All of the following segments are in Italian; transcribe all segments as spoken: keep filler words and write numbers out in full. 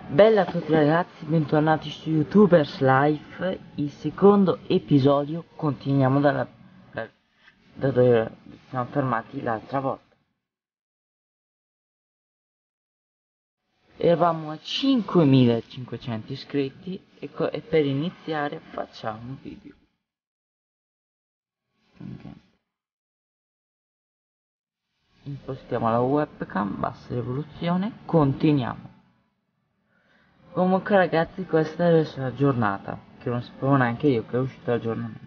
Bella a tutti ragazzi, bentornati su YouTubers Life, il secondo episodio. Continuiamo dalla, da, da dove siamo fermati l'altra volta. Eravamo a cinquemilacinquecento iscritti e, e per iniziare facciamo un video. Okay. Impostiamo la webcam, bassa risoluzione, continuiamo. Comunque ragazzi, questa deve essere la giornata, che non sapevo neanche io che è uscito l'aggiornamento.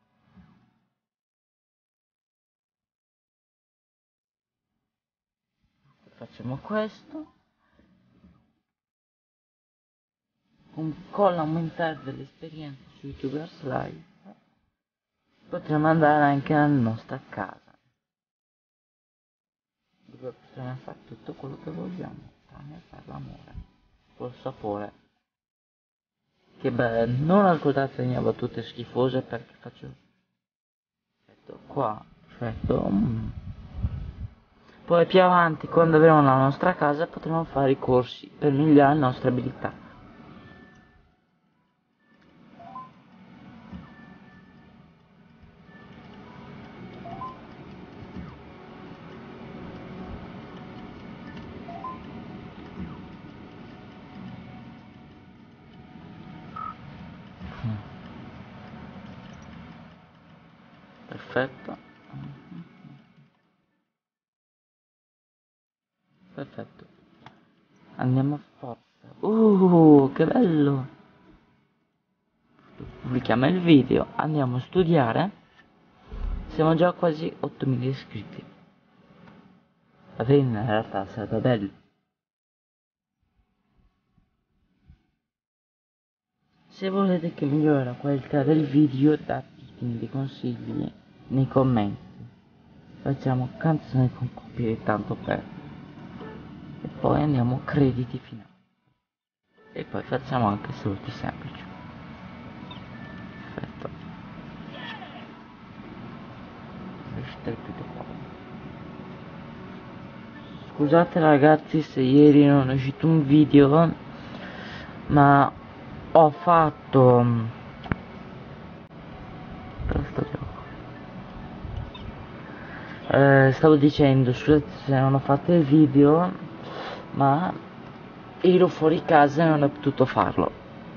Facciamo questo. Con l'aumentare dell'esperienza su YouTubers Live potremo andare anche nella nostra casa, dove possiamo fare tutto quello che vogliamo, tranne fare l'amore col sapore. Che bello, non ascoltate le mie battute schifose perché faccio effetto qua, effetto mm. Poi più avanti, quando avremo la nostra casa, potremo fare i corsi per migliorare le nostre abilità. Perfetto. Perfetto. Andiamo a forza. Uh, che bello! Pubblichiamo il video, andiamo a studiare. Siamo già quasi ottomila iscritti. La fine in realtà sarà bello. Se volete che migliori la qualità del video, datemi dei consigli nei commenti. Facciamo canzoni con copie tanto per. E poi andiamo a crediti finali. E poi facciamo anche saluti semplici. Perfetto. Scusate ragazzi se ieri non è uscito un video, ma ho fatto eh, stavo dicendo, scusate se non ho fatto il video, ma ero fuori casa e non ho potuto farlo.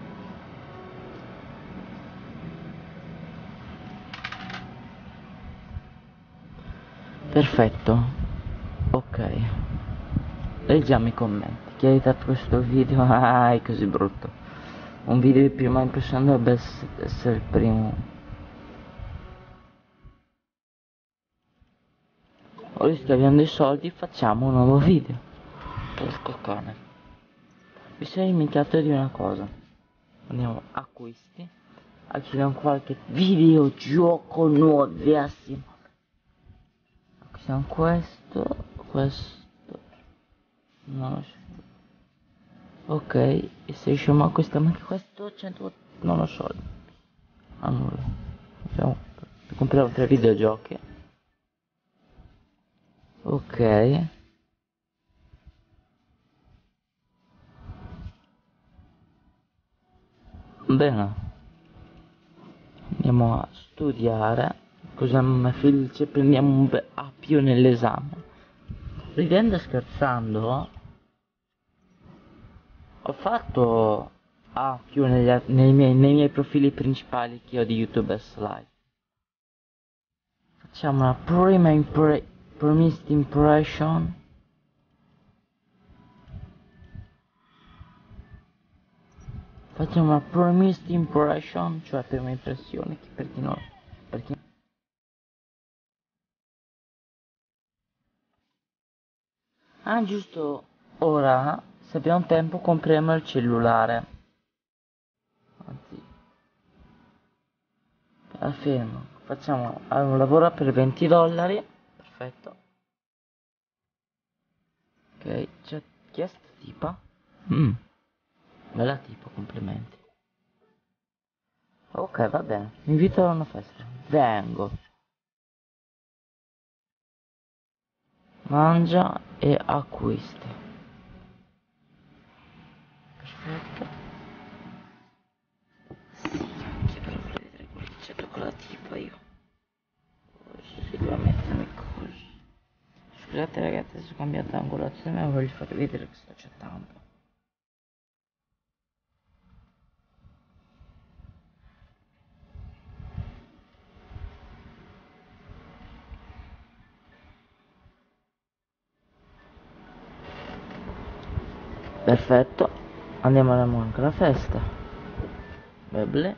Perfetto. Ok, leggiamo i commenti. Chi ha editato questo video? Ah, è così brutto. Un video di prima impressione dovrebbe essere il primo. Ora che abbiamo dei soldi, facciamo un nuovo video. Porco cane. Mi sono dimenticato di una cosa. Andiamo acquisti. Acquistiamo qualche videogioco nuovissimo. Acquistiamo questo, questo. Non lo so. Ok, e se riusciamo a acquistare anche questo, cento. Non lo so. Allora, facciamo. Compriamo tre videogiochi. Ok. Bene. Andiamo a studiare. Cosa mi felice, prendiamo un bel A più nell'esame. Ridendo e scherzando, ho fatto A più negli, nei, miei, nei miei profili principali che ho di YouTubers Live. Facciamo una prima impre Promised Impression. Facciamo una Promised Impression, cioè prima impressione, che per chi non... Per chi... Ah, giusto, ora, se abbiamo tempo, compriamo il cellulare. Anzi, la fermo. Facciamo un lavoro per venti dollari. Perfetto. Ok, c'è chi è sta tipa? Mm. Bella tipa, complimenti. Ok, va bene. Mi invito a una festa. Vengo. Mangia e acquisti. Scusate ragazzi, sono cambiato angolazione, ma voglio farvi vedere che sto chattando. Perfetto, andiamo anche alla festa. Beble.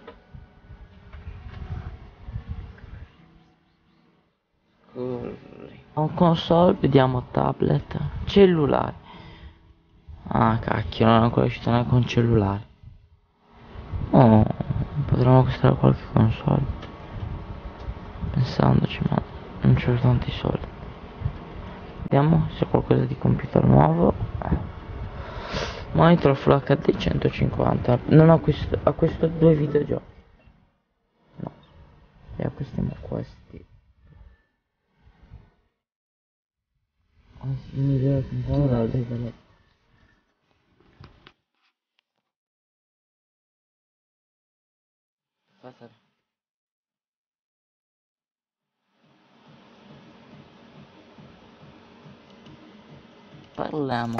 Un console, vediamo tablet, cellulare. Ah cacchio, non è ancora uscito neanche con cellulare. Oh, potremmo acquistare qualche console. Pensandoci, ma non c'ho tanti soldi. Vediamo se c'è qualcosa di computer nuovo. Monitor Full H D centocinquanta. Non acquisto, acquisto due videogiochi. No. E acquistiamo questi. Mi devo comprare la delle. Passare. Parliamo.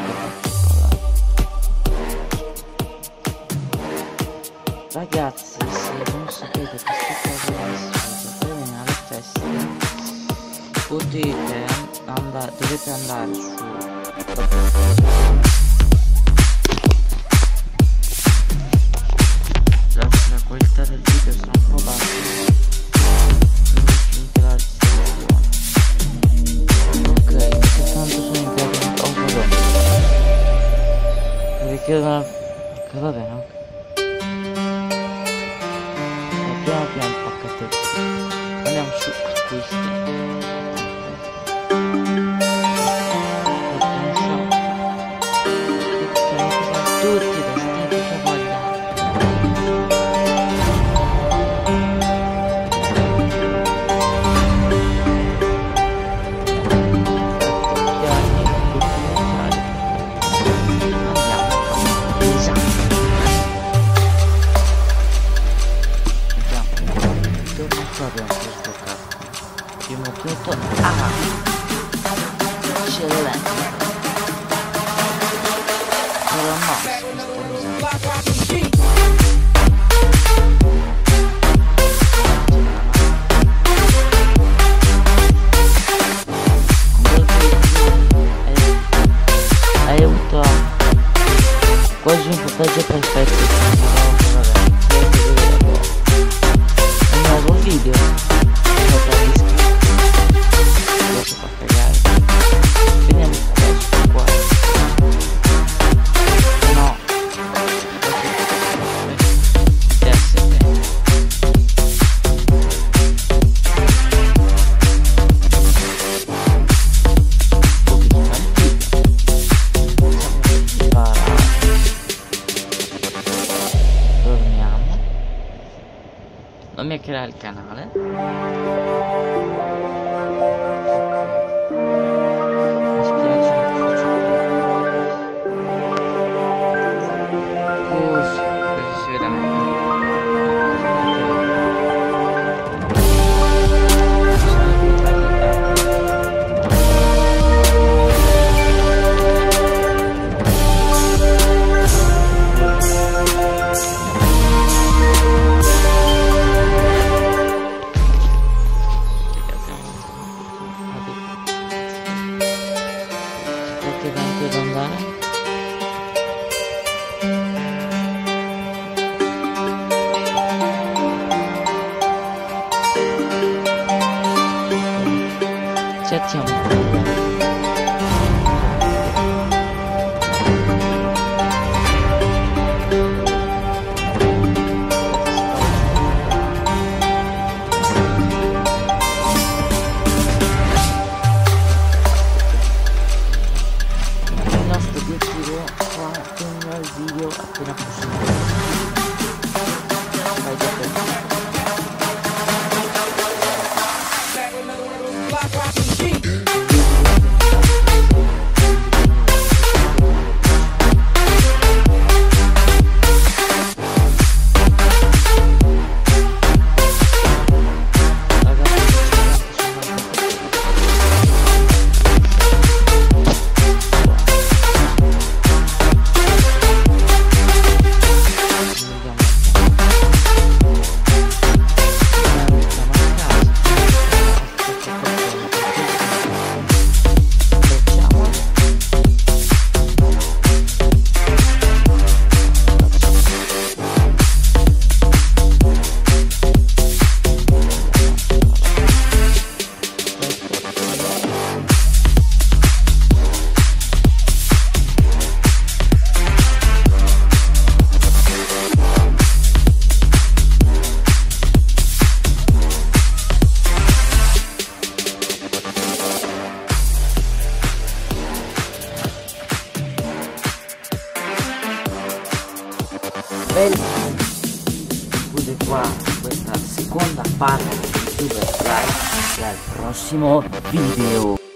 Ragazzi, se non sapete queste cose adesso, per venire alle feste potete andare, dovete andare su la, la qualità del video sono un po' basse, la ok, che tanto sono in internet, oh madonna, mi richiedono che va bene, ok. Piano piano pacchetto, andiamo su acquisti. Tutti vestiti che vogliamo. Primo punto A, eccellente. Però no, hai avuto quasi un punteggio perfetto. Un nuovo video. Non mi creare il canale. Mi spiace, non faccio così, così si vede meglio. Settiamo. Il nostro obiettivo qua terminare il video appena possibile. Vai da te. belli. Chiude qua questa seconda parte di Super Slide e al prossimo video.